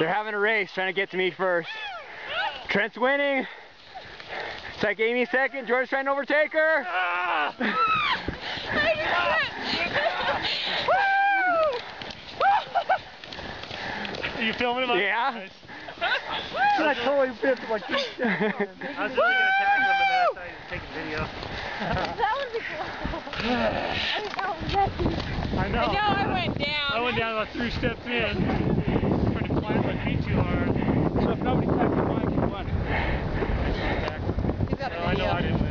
They're having a race, trying to get to me first. Trent's winning. It's like Amy second. George's trying to overtake her. Are you filming him? Yeah. I totally pipped my keys. I was just going to tag him, but then I thought he was taking video. That would be cool. I know. I went down. I went down about 3 steps in. Trying to climb my feet too hard. So if nobody tagged the bike, you won. You got a No, I know I didn't win.